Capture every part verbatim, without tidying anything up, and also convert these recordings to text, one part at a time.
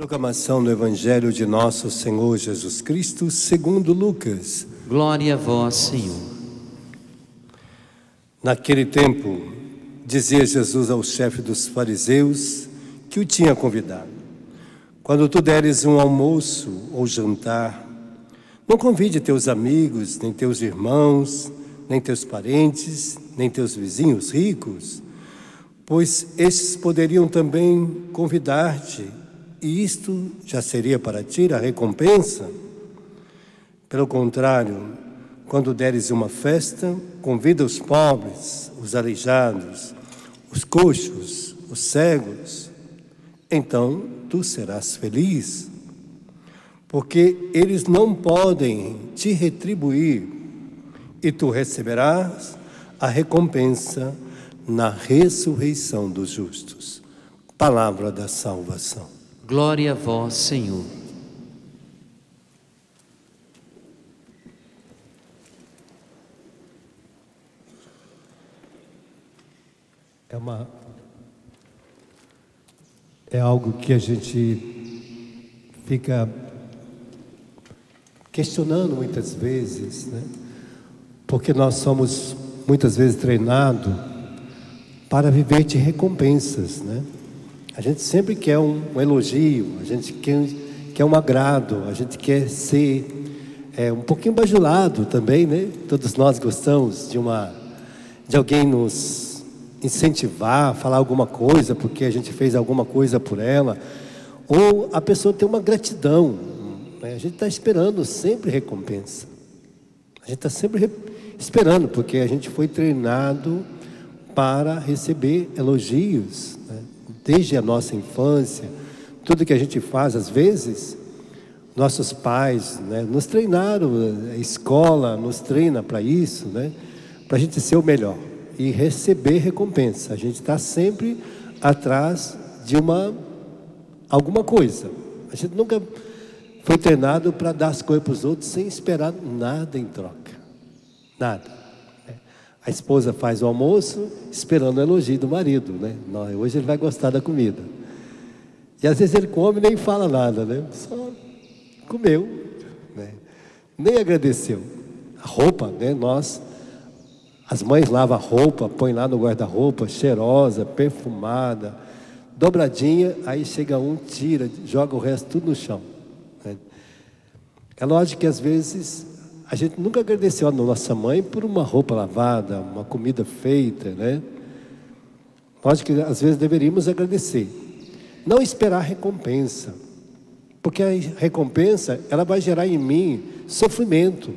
Proclamação do Evangelho de Nosso Senhor Jesus Cristo, segundo Lucas. Glória a vós, Senhor. Naquele tempo, dizia Jesus ao chefe dos fariseus que o tinha convidado: quando tu deres um almoço ou jantar, não convide teus amigos, nem teus irmãos, nem teus parentes, nem teus vizinhos ricos, pois estes poderiam também convidar-te, e isto já seria para ti a recompensa. Pelo contrário, quando deres uma festa, convida os pobres, os aleijados, os coxos, os cegos. Então tu serás feliz, porque eles não podem te retribuir, e tu receberás a recompensa na ressurreição dos justos. Palavra da salvação. Glória a vós, Senhor. É uma é algo que a gente fica questionando muitas vezes, né? Porque nós somos muitas vezes treinados para viver de recompensas, né? A gente sempre quer um, um elogio, a gente quer, quer um agrado, a gente quer ser é, um pouquinho bajulado também, né? Todos nós gostamos de, uma, de alguém nos incentivar, falar alguma coisa porque a gente fez alguma coisa por ela, ou a pessoa ter uma gratidão, né? A gente está esperando sempre recompensa, a gente está sempre re- esperando, porque a gente foi treinado para receber elogios, né? Desde a nossa infância, tudo que a gente faz, às vezes, nossos pais, né, nos treinaram, a escola nos treina para isso, né, para a gente ser o melhor e receber recompensa. A gente está sempre atrás de uma, alguma coisa. A gente nunca foi treinado para dar as coisas para os outros sem esperar nada em troca. Nada. A esposa faz o almoço esperando o elogio do marido, né? Não, hoje ele vai gostar da comida. E às vezes ele come e nem fala nada, né? Só comeu, né? Nem agradeceu. A roupa, né? Nós, as mães lavam a roupa, põem lá no guarda-roupa, cheirosa, perfumada, dobradinha, aí chega um, tira, joga o resto tudo no chão, né? É lógico que às vezes a gente nunca agradeceu a nossa mãe por uma roupa lavada, uma comida feita, né? Lógico que às vezes deveríamos agradecer. Não esperar recompensa, porque a recompensa, ela vai gerar em mim sofrimento.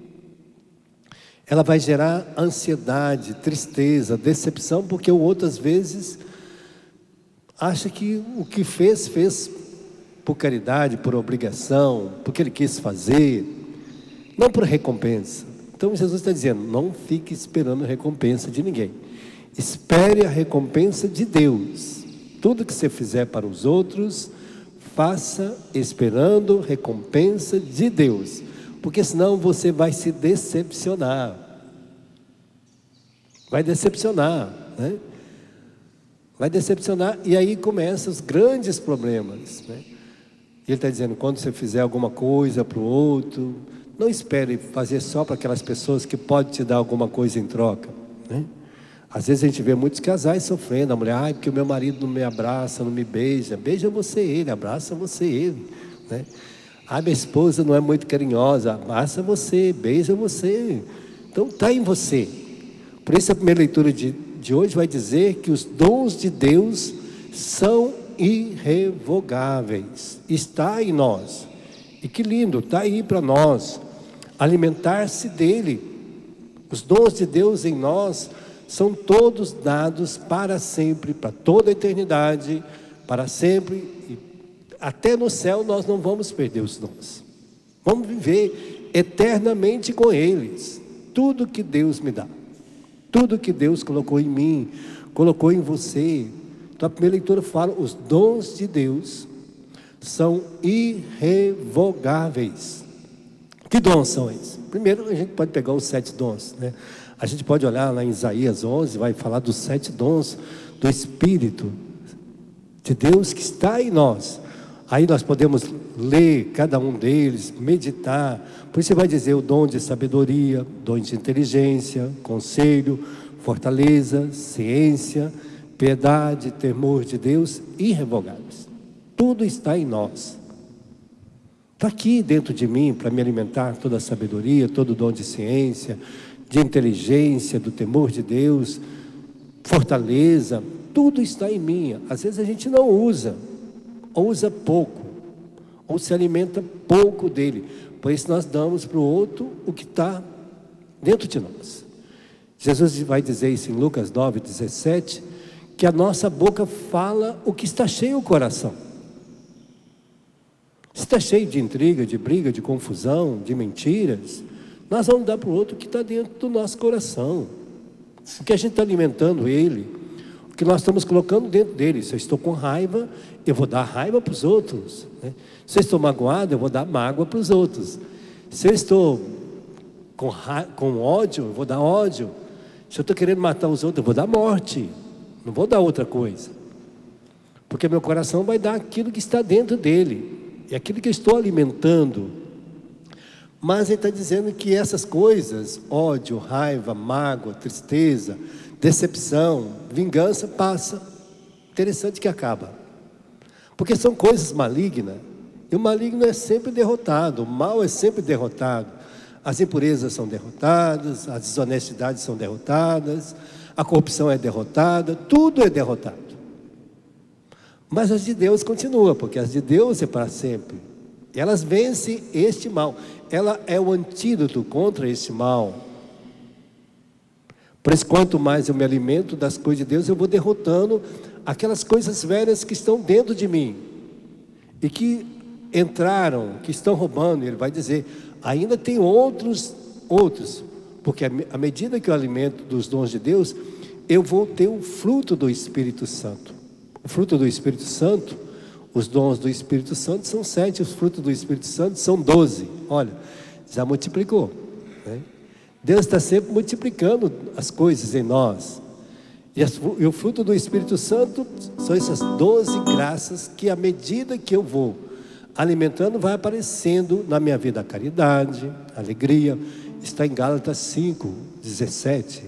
Ela vai gerar ansiedade, tristeza, decepção, porque o outro às vezes acha que o que fez, fez por caridade, por obrigação, porque ele quis fazer, não por recompensa. Então Jesus está dizendo: não fique esperando recompensa de ninguém. Espere a recompensa de Deus. Tudo que você fizer para os outros, faça esperando recompensa de Deus. Porque senão você vai se decepcionar. Vai decepcionar, né? Vai decepcionar, e aí começam os grandes problemas, né? Ele está dizendo: quando você fizer alguma coisa para o outro, não espere fazer só para aquelas pessoas que podem te dar alguma coisa em troca, né? Às vezes a gente vê muitos casais sofrendo. A mulher: ai, porque o meu marido não me abraça, não me beija. Beija você ele, abraça você ele, né? Ah, minha esposa não é muito carinhosa. Abraça você, beija você. Então está em você. Por isso a primeira leitura de, de hoje vai dizer que os dons de Deus são irrevogáveis. Está em nós. E que lindo, está aí para nós alimentar-se dele. Os dons de Deus em nós são todos dados para sempre, para toda a eternidade, para sempre, e até no céu nós não vamos perder os dons. Vamos viver eternamente com eles. Tudo que Deus me dá, tudo que Deus colocou em mim, colocou em você. Então a primeira leitura fala: os dons de Deus são irrevogáveis. Que dons são esses? Primeiro, a gente pode pegar os sete dons, né? A gente pode olhar lá em Isaías onze, vai falar dos sete dons do Espírito de Deus que está em nós. Aí nós podemos ler cada um deles, meditar. Por isso você vai dizer o dom de sabedoria, dom de inteligência, conselho, fortaleza, ciência, piedade, temor de Deus, irrevogáveis. Tudo está em nós. Está aqui dentro de mim para me alimentar toda a sabedoria, todo o dom de ciência, de inteligência, do temor de Deus, fortaleza, tudo está em mim. Às vezes a gente não usa, ou usa pouco, ou se alimenta pouco dele. Por isso nós damos para o outro o que está dentro de nós. Jesus vai dizer isso em Lucas nove, dezessete, que a nossa boca fala o que está cheio o coração. Se está cheio de intriga, de briga, de confusão, de mentiras, nós vamos dar para o outro o que está dentro do nosso coração. O que a gente está alimentando ele, o que nós estamos colocando dentro dele. Se eu estou com raiva, eu vou dar raiva para os outros, né? Se eu estou magoado, eu vou dar mágoa para os outros. Se eu estou com, ra... com ódio, eu vou dar ódio. Se eu estou querendo matar os outros, eu vou dar morte. Não vou dar outra coisa. Porque meu coração vai dar aquilo que está dentro dele. E aquilo que eu estou alimentando. Mas ele está dizendo que essas coisas, ódio, raiva, mágoa, tristeza, decepção, vingança, passa. Interessante que acaba. Porque são coisas malignas. E o maligno é sempre derrotado. O mal é sempre derrotado. As impurezas são derrotadas, as desonestidades são derrotadas, a corrupção é derrotada, tudo é derrotado. Mas as de Deus continuam, porque as de Deus é para sempre. Elas vencem este mal. Ela é o antídoto contra este mal. Por isso, quanto mais eu me alimento das coisas de Deus, eu vou derrotando aquelas coisas velhas que estão dentro de mim. E que entraram, que estão roubando. Ele vai dizer, ainda tem outros, outros. Porque à medida que eu alimento dos dons de Deus, eu vou ter o fruto do Espírito Santo. O fruto do Espírito Santo, os dons do Espírito Santo são sete, os frutos do Espírito Santo são doze. Olha, já multiplicou, né? Deus está sempre multiplicando as coisas em nós. E, as, e o fruto do Espírito Santo são essas doze graças que, à medida que eu vou alimentando, vai aparecendo na minha vida a caridade, a alegria. Está em Gálatas cinco, dezessete.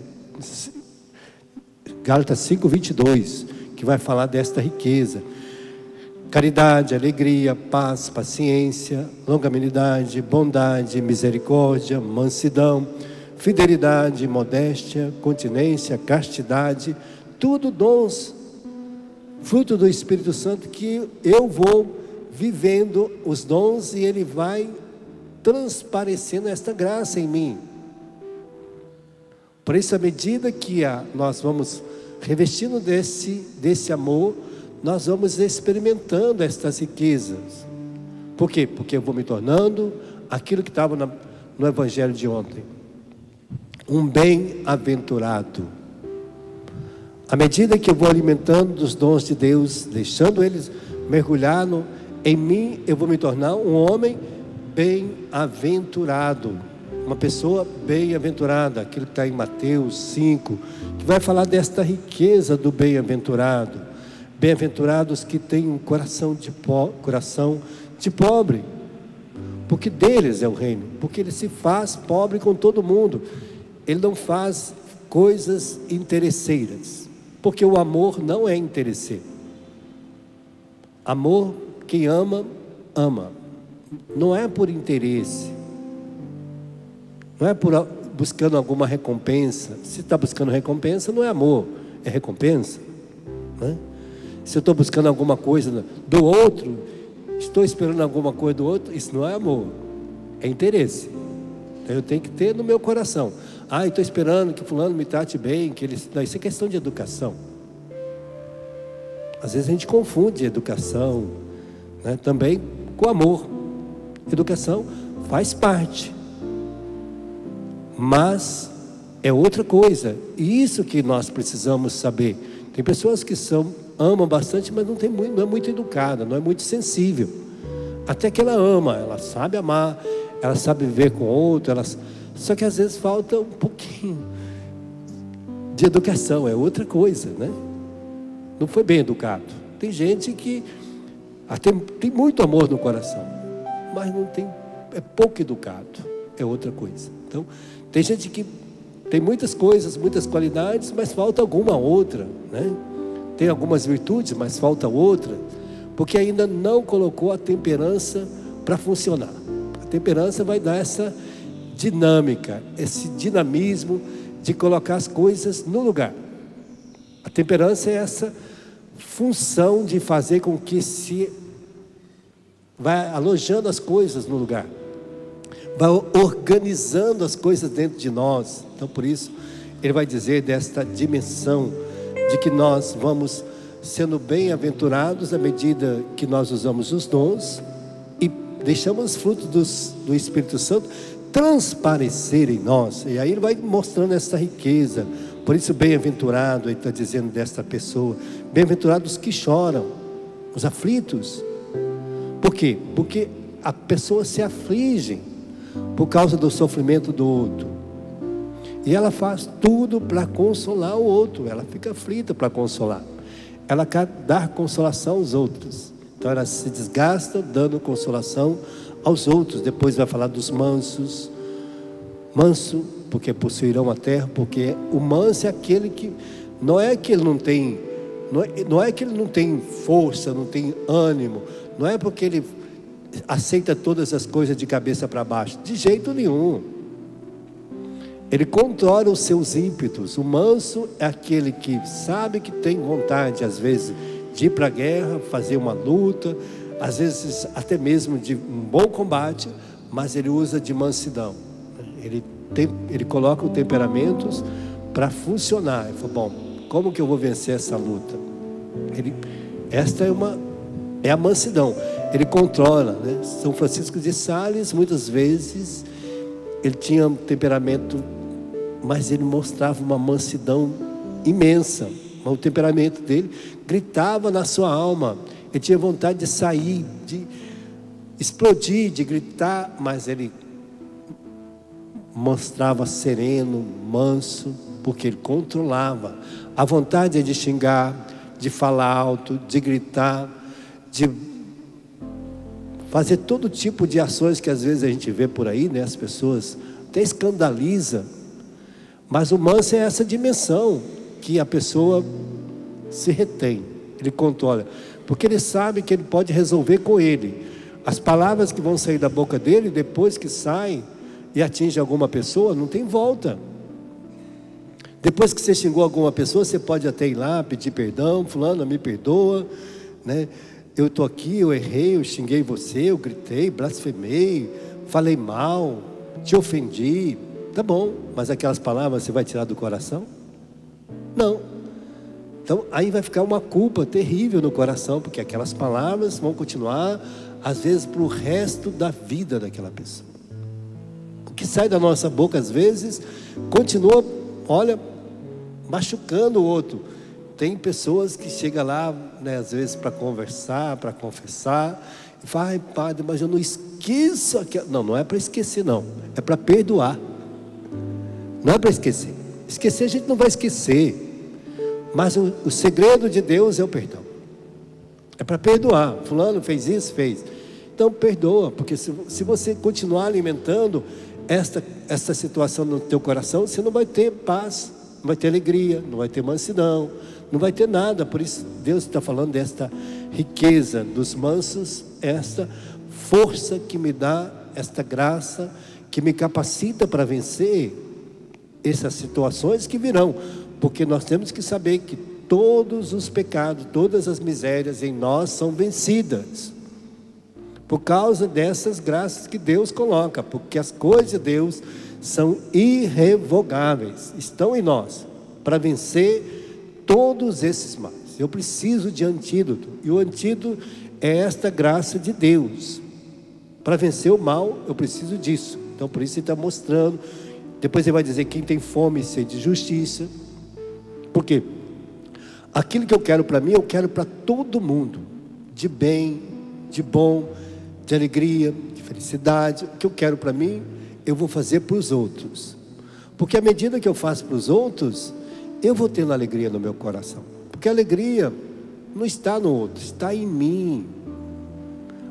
Gálatas cinco, vinte e dois. Que vai falar desta riqueza: caridade, alegria, paz, paciência, longanimidade, bondade, misericórdia, mansidão, fidelidade, modéstia, continência, castidade, tudo dons, fruto do Espírito Santo, que eu vou vivendo os dons e ele vai transparecendo esta graça em mim. Por isso, à medida que a, nós vamos revestindo desse, desse amor, nós vamos experimentando estas riquezas. Por quê? Porque eu vou me tornando aquilo que estava na, no Evangelho de ontem, um bem-aventurado. À medida que eu vou alimentando dos dons de Deus, deixando eles mergulhar no, em mim, eu vou me tornar um homem bem-aventurado. Uma pessoa bem-aventurada, aquilo que está em Mateus cinco, que vai falar desta riqueza do bem-aventurado. Bem-aventurados que têm um coração de, po coração de pobre, porque deles é o reino, porque ele se faz pobre com todo mundo. Ele não faz coisas interesseiras, porque o amor não é interesseiro. Amor, quem ama, ama. Não é por interesse. Não é por buscando alguma recompensa. Se está buscando recompensa, não é amor, é recompensa, né? Se eu estou buscando alguma coisa do outro, estou esperando alguma coisa do outro, isso não é amor, é interesse. Então eu tenho que ter no meu coração. Ah, estou esperando que fulano me trate bem, que ele... Não, isso é questão de educação. Às vezes a gente confunde educação, né, também com amor. Educação faz parte, mas é outra coisa. E isso que nós precisamos saber. Tem pessoas que são, amam bastante, mas não, tem muito, não é muito educada, não é muito sensível. Até que ela ama, ela sabe amar, ela sabe viver com outro, ela... só que às vezes falta um pouquinho de educação, é outra coisa, né? Não foi bem educado. Tem gente que Ah, tem, tem muito amor no coração, mas não tem, é pouco educado, é outra coisa. Então, tem gente que tem muitas coisas, muitas qualidades, mas falta alguma outra, né? Tem algumas virtudes, mas falta outra, porque ainda não colocou a temperança para funcionar. A temperança vai dar essa dinâmica, esse dinamismo de colocar as coisas no lugar. A temperança é essa função de fazer com que se vai alojando as coisas no lugar, vai organizando as coisas dentro de nós. Então, por isso, ele vai dizer desta dimensão de que nós vamos sendo bem-aventurados à medida que nós usamos os dons e deixamos os frutos dos, do Espírito Santo transparecer em nós. E aí ele vai mostrando essa riqueza. Por isso, bem-aventurado, ele está dizendo desta pessoa, bem-aventurados que choram, os aflitos. Por quê? Porque a pessoa se aflige por causa do sofrimento do outro, e ela faz tudo para consolar o outro. Ela fica aflita para consolar, ela quer dar consolação aos outros, então ela se desgasta dando consolação aos outros. Depois vai falar dos mansos. Manso, porque possuirão a terra. Porque o manso é aquele que não é que ele não tem, não é, não é que ele não tem força, não tem ânimo, não é porque ele aceita todas as coisas de cabeça para baixo, de jeito nenhum. Ele controla os seus ímpetos. O manso é aquele que sabe que tem vontade, às vezes, de ir para a guerra, fazer uma luta, às vezes até mesmo de um bom combate, mas ele usa de mansidão. Ele, tem, ele coloca os temperamentos para funcionar. Ele fala, bom, como que eu vou vencer essa luta? Ele, esta é, uma, é a mansidão. Ele controla, né? São Francisco de Sales, muitas vezes, ele tinha um temperamento, mas ele mostrava uma mansidão imensa. O temperamento dele gritava na sua alma. Ele tinha vontade de sair, de explodir, de gritar, mas ele mostrava sereno, manso, porque ele controlava. A vontade é de xingar, de falar alto, de gritar, de fazer todo tipo de ações que às vezes a gente vê por aí, né? As pessoas até escandaliza. Mas o manso é essa dimensão que a pessoa se retém, ele controla, porque ele sabe que ele pode resolver com ele. As palavras que vão sair da boca dele, depois que saem e atinge alguma pessoa, não tem volta. Depois que você xingou alguma pessoa, você pode até ir lá pedir perdão, fulano, me perdoa, né? Eu estou aqui, eu errei, eu xinguei você, eu gritei, blasfemei, falei mal, te ofendi. Tá bom, mas aquelas palavras você vai tirar do coração? Não. Então aí vai ficar uma culpa terrível no coração, porque aquelas palavras vão continuar, às vezes, para o resto da vida daquela pessoa. O que sai da nossa boca, às vezes, continua, olha, machucando o outro. Tem pessoas que chegam lá, né, às vezes, para conversar, para confessar, e falam, ai, padre, mas eu não esqueço aquela... Não, não é para esquecer, não. É para perdoar. Não é para esquecer. Esquecer a gente não vai esquecer. Mas o, o segredo de Deus é o perdão. É para perdoar. Fulano fez isso, fez. Então perdoa, porque se, se você continuar alimentando esta, esta situação no teu coração, você não vai ter paz, não vai ter alegria, não vai ter mansidão, não vai ter nada. Por isso Deus está falando desta riqueza dos mansos, esta força que me dá, esta graça que me capacita para vencer essas situações que virão. Porque nós temos que saber que todos os pecados, todas as misérias em nós são vencidas por causa dessas graças que Deus coloca, porque as coisas de Deus são irrevogáveis, estão em nós para vencer todos esses males. Eu preciso de antídoto, e o antídoto é esta graça de Deus. Para vencer o mal, eu preciso disso. Então por isso ele está mostrando. Depois ele vai dizer, quem tem fome e sede de justiça. Por quê? Aquilo que eu quero para mim, eu quero para todo mundo, de bem, de bom, de alegria, de felicidade. O que eu quero para mim, eu vou fazer para os outros, porque à medida que eu faço para os outros, eu vou tendo alegria no meu coração, porque a alegria não está no outro, está em mim.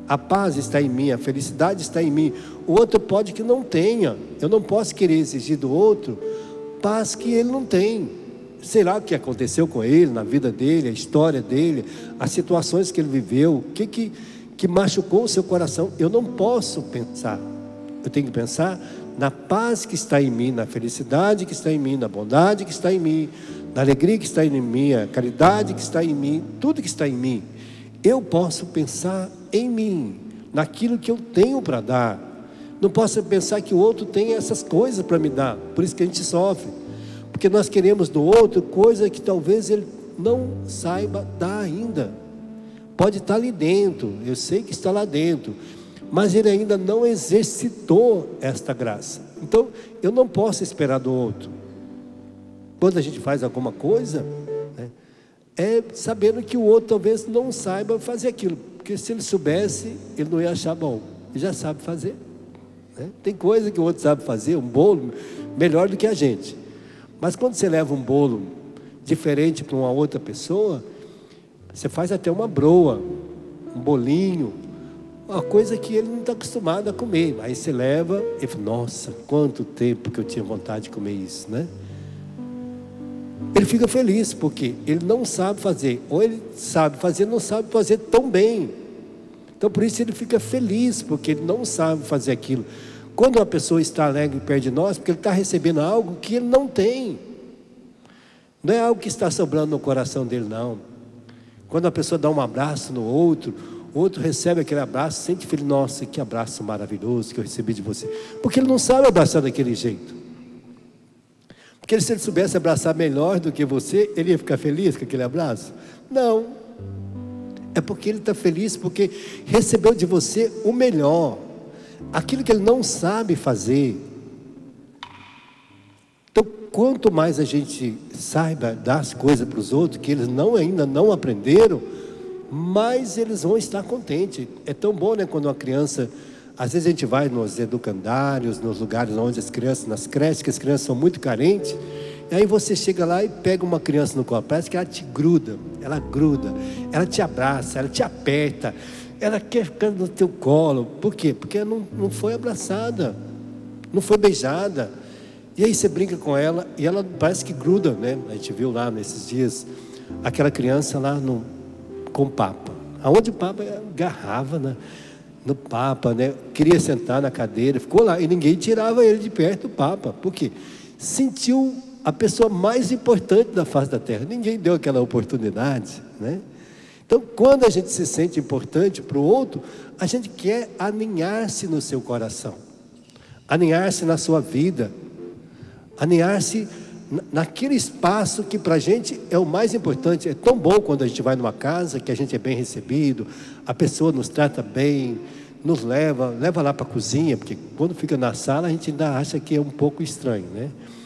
A paz está em mim, a felicidade está em mim. O outro pode que não tenha. Eu não posso querer exigir do outro paz que ele não tem. Sei lá o que aconteceu com ele, na vida dele, a história dele, as situações que ele viveu, o que, que, que machucou o seu coração. Eu não posso pensar. Eu tenho que pensar na paz que está em mim, na felicidade que está em mim, na bondade que está em mim, na alegria que está em mim, a caridade que está em mim, tudo que está em mim. Eu posso pensar em mim, naquilo que eu tenho para dar. Não posso pensar que o outro tem essas coisas para me dar. Por isso que a gente sofre, porque nós queremos do outro coisa que talvez ele não saiba dar ainda. Pode estar ali dentro, eu sei que está lá dentro, mas ele ainda não exercitou esta graça. Então eu não posso esperar do outro. Quando a gente faz alguma coisa, né, é sabendo que o outro talvez não saiba fazer aquilo, porque se ele soubesse, ele não ia achar bom. Ele já sabe fazer, né? Tem coisa que o outro sabe fazer, um bolo melhor do que a gente. Mas quando você leva um bolo diferente para uma outra pessoa, você faz até uma broa, um bolinho, uma coisa que ele não está acostumado a comer. Aí você leva e fala, nossa, quanto tempo que eu tinha vontade de comer isso, né? Ele fica feliz, porque ele não sabe fazer, ou ele sabe fazer, não sabe fazer tão bem. Então por isso ele fica feliz, porque ele não sabe fazer aquilo. Quando uma pessoa está alegre perto de nós, porque ele está recebendo algo que ele não tem. Não é algo que está sobrando no coração dele, não. Quando a pessoa dá um abraço no outro, o outro recebe aquele abraço, sente feliz, nossa, que abraço maravilhoso que eu recebi de você. Porque ele não sabe abraçar daquele jeito. Porque se ele soubesse abraçar melhor do que você, ele ia ficar feliz com aquele abraço? Não. É porque ele está feliz, porque recebeu de você o melhor. Aquilo que ele não sabe fazer. Então, quanto mais a gente saiba dar as coisas para os outros, que eles não, ainda não aprenderam, mais eles vão estar contentes. É tão bom, né, quando uma criança... Às vezes a gente vai nos educandários, nos lugares onde as crianças, nas creches, que as crianças são muito carentes, e aí você chega lá e pega uma criança no colo, parece que ela te gruda, ela gruda, ela te abraça, ela te aperta, ela quer ficar no teu colo. Por quê? Porque ela não, não foi abraçada, não foi beijada. E aí você brinca com ela e ela parece que gruda, né? A gente viu lá nesses dias, aquela criança lá no, com o Papa, aonde o Papa agarrava, né? No Papa, né? Queria sentar na cadeira, ficou lá, e ninguém tirava ele de perto do Papa. Por quê? Sentiu a pessoa mais importante da face da terra. Ninguém deu aquela oportunidade, né? Então, quando a gente se sente importante para o outro, a gente quer aninhar-se no seu coração, aninhar-se na sua vida, aninhar-se naquele espaço que para a gente é o mais importante. É tão bom quando a gente vai numa casa, que a gente é bem recebido, a pessoa nos trata bem, nos leva, leva lá para a cozinha, porque quando fica na sala a gente ainda acha que é um pouco estranho, né?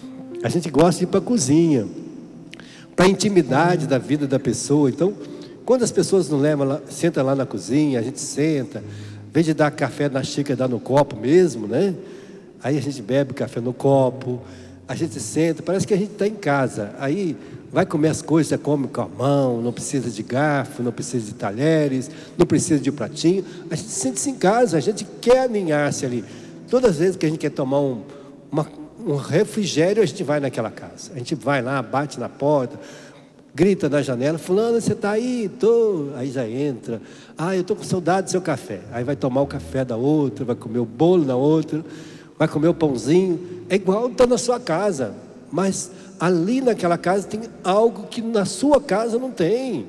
A gente gosta de ir para a cozinha, para a intimidade da vida da pessoa. Então, quando as pessoas nos levam lá, senta lá na cozinha, a gente senta, em vez de dar café na xícara, dá no copo mesmo, né? Aí a gente bebe café no copo, a gente senta, parece que a gente está em casa. Aí vai comer as coisas, você come com a mão, não precisa de garfo, não precisa de talheres, não precisa de pratinho. A gente sente-se em casa, a gente quer aninhar-se ali. Todas as vezes que a gente quer tomar um, uma, um refrigério, a gente vai naquela casa. A gente vai lá, bate na porta, grita na janela, fulano, você está aí? Tô. Aí já entra. Ah, eu estou com saudade do seu café. Aí vai tomar o café da outra, vai comer o bolo da outra, vai comer o pãozinho. É igual estar na sua casa, mas ali naquela casa tem algo que na sua casa não tem,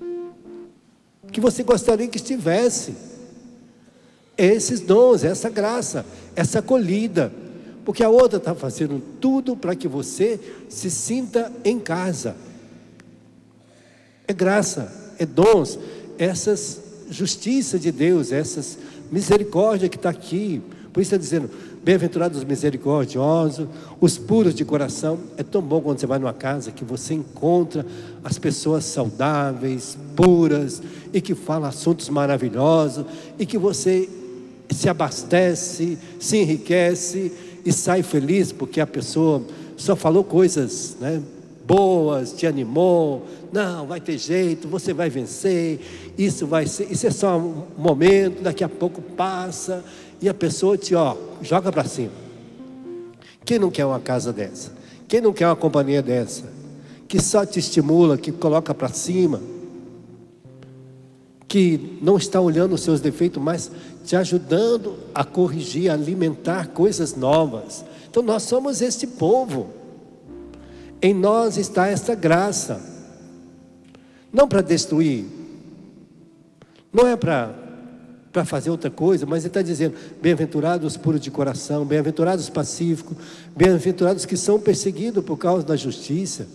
que você gostaria que estivesse. Esses dons, essa graça, essa acolhida, porque a outra está fazendo tudo para que você se sinta em casa. É graça, é dons, essas justiça de Deus, essas misericórdia que está aqui. Por isso está dizendo, bem-aventurados os misericordiosos, os puros de coração. É tão bom quando você vai numa casa que você encontra as pessoas saudáveis, puras, e que falam assuntos maravilhosos, e que você se abastece, se enriquece e sai feliz, porque a pessoa só falou coisas, né, boas, te animou. Não, vai ter jeito, você vai vencer, isso vai ser, isso é só um momento, daqui a pouco passa, e a pessoa te, ó, joga para cima. Quem não quer uma casa dessa? Quem não quer uma companhia dessa? Que só te estimula, que coloca para cima, que não está olhando os seus defeitos, mas te ajudando a corrigir, a alimentar coisas novas. Então nós somos este povo. Em nós está essa graça. Não para destruir, não é para para fazer outra coisa, mas ele está dizendo: bem-aventurados os puros de coração, bem-aventurados os pacíficos, bem-aventurados que são perseguidos por causa da justiça.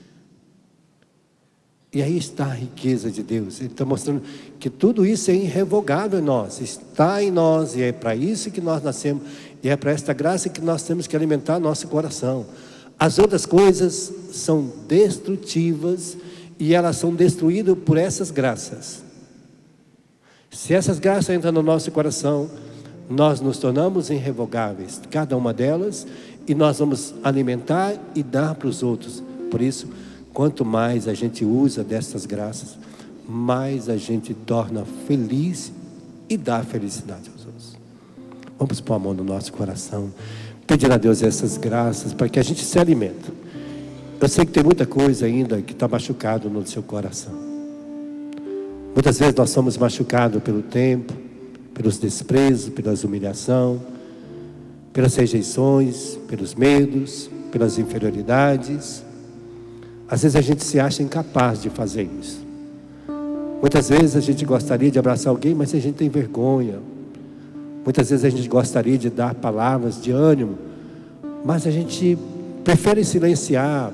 E aí está a riqueza de Deus. Ele está mostrando que tudo isso é irrevogável em nós, está em nós, e é para isso que nós nascemos, e é para esta graça que nós temos que alimentar nosso coração. As outras coisas são destrutivas, e elas são destruídas por essas graças. Se essas graças entram no nosso coração, nós nos tornamos irrevogáveis, cada uma delas, e nós vamos alimentar e dar para os outros. Por isso, quanto mais a gente usa dessas graças, mais a gente torna feliz e dá felicidade aos outros. Vamos pôr a mão no nosso coração, pedir a Deus essas graças para que a gente se alimente. Eu sei que tem muita coisa ainda que está machucado no seu coração. Muitas vezes nós somos machucados pelo tempo, pelos desprezos, pelas humilhações, pelas rejeições, pelos medos, pelas inferioridades. Às vezes a gente se acha incapaz de fazer isso. Muitas vezes a gente gostaria de abraçar alguém, mas a gente tem vergonha. Muitas vezes a gente gostaria de dar palavras de ânimo, mas a gente prefere silenciar,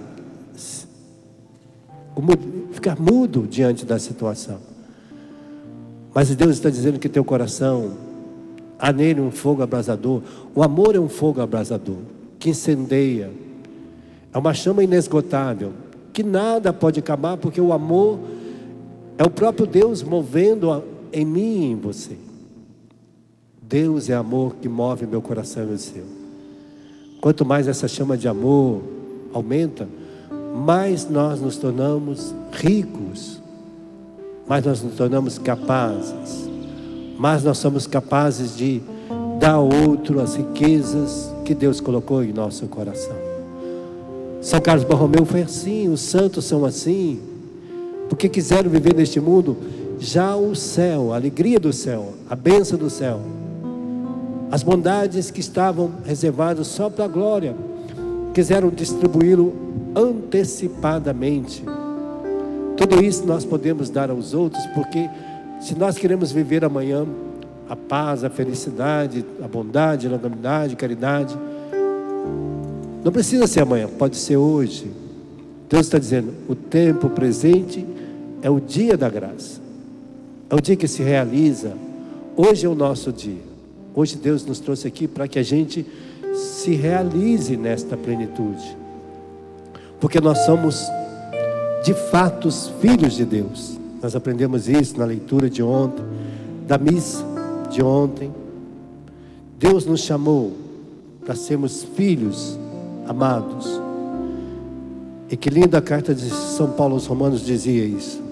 ficar mudo diante da situação. Mas Deus está dizendo que teu coração, há nele um fogo abrasador. O amor é um fogo abrasador, que incendeia. É uma chama inesgotável, que nada pode acabar, porque o amor é o próprio Deus movendo em mim e em você. Deus é amor que move meu coração e o seu. Quanto mais essa chama de amor aumenta, mais nós nos tornamos ricos, mais nós nos tornamos capazes, mais nós somos capazes de dar ao outro as riquezas que Deus colocou em nosso coração. São Carlos Borromeu foi assim, os santos são assim, porque quiseram viver neste mundo já o céu, a alegria do céu, a bênção do céu, as bondades que estavam reservadas só para a glória, quiseram distribuí-lo antecipadamente. Tudo isso nós podemos dar aos outros, porque se nós queremos viver amanhã a paz, a felicidade, a bondade, a longanimidade, a caridade, não precisa ser amanhã, pode ser hoje. Deus está dizendo, o tempo presente é o dia da graça, é o dia que se realiza. Hoje é o nosso dia. Hoje Deus nos trouxe aqui para que a gente se realize nesta plenitude, porque nós somos de fato os filhos de Deus. Nós aprendemos isso na leitura de ontem, da missa de ontem. Deus nos chamou para sermos filhos amados. E que linda a carta de São Paulo aos Romanos dizia isso.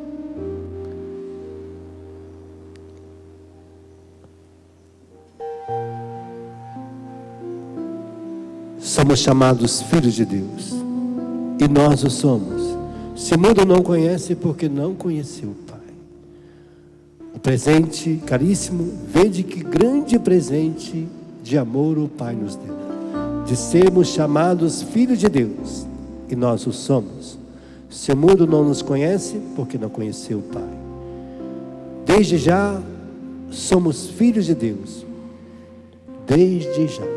Somos chamados filhos de Deus, e nós o somos. Se o mundo não conhece, porque não conheceu o Pai. O presente caríssimo, vede que grande presente de amor o Pai nos deu, de sermos chamados filhos de Deus, e nós o somos. Se o mundo não nos conhece, porque não conheceu o Pai. Desde já somos filhos de Deus, desde já.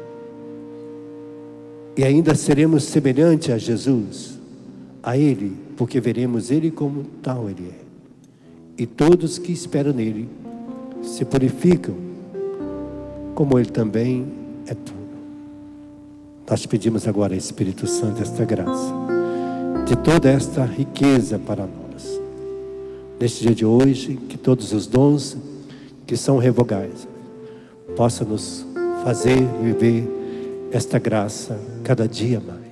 E ainda seremos semelhantes a Jesus, a Ele, porque veremos Ele como tal Ele é. E todos que esperam nele se purificam, como Ele também é puro. Nós pedimos agora ao Espírito Santo esta graça, de toda esta riqueza para nós. Neste dia de hoje, que todos os dons que são revogais possam nos fazer viver esta graça cada dia mais.